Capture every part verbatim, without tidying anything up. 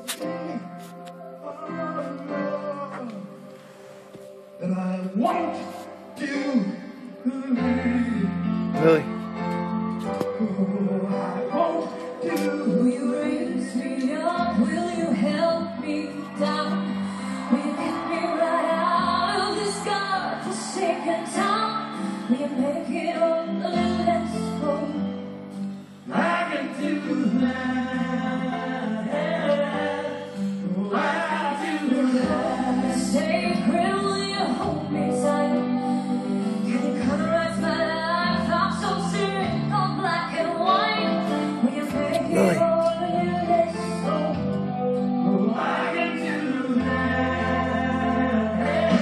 that I want to believe. Really? Oh, I want to. Will you raise me up? Will you help me down? Will you get me right out of this God-forsaken town? Will you make it all a little less cold? I can do that. Oh, I can do that. Sacred, will you hold me tight? Can you colorize my life? I'm so sick of black and white. Will you make it Really? all a little less cold? Oh, I can do that.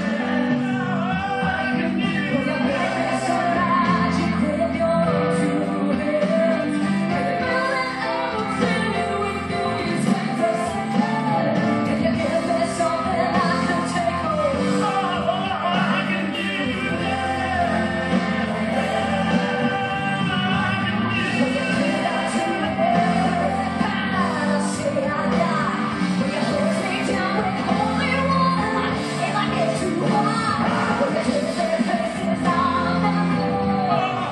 I can do Will you make me so magic with your two hands? Can you feel that I'm singing with you? You take the second. Can you give me something I can take home? I can do that. Will you give that to me with the fantasy I got? Will you close me down with only one if I get too high? Will you give me places I've never been?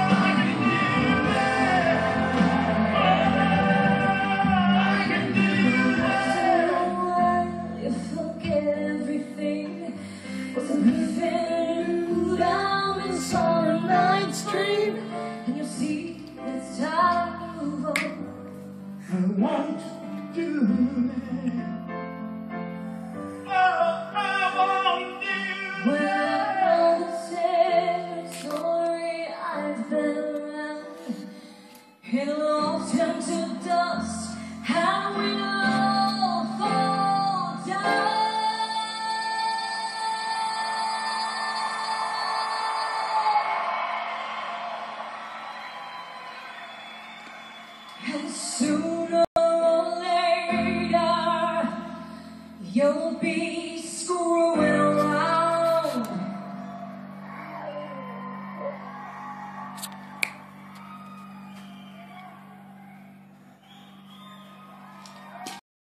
You forget everything. Was a briefing down in some night's dream, and you see it's time to move on. I want to do that. Oh, I want to. Well, I know the same story I've been around. It'll all turn to dust, and we all fall down. And sooner or later, you'll be